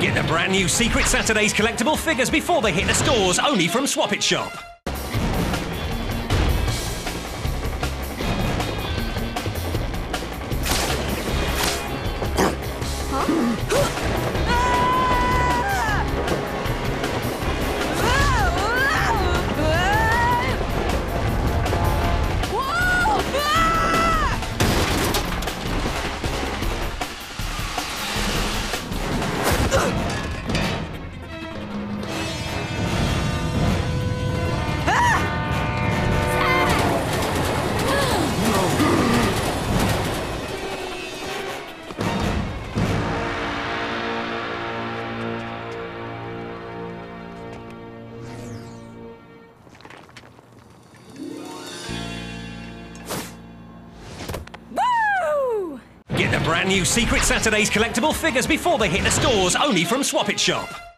Get the brand new Secret Saturdays collectible figures before they hit the stores, only from Swap It Shop. Get the brand new Secret Saturdays collectible figures before they hit the stores, only from Swap It Shop.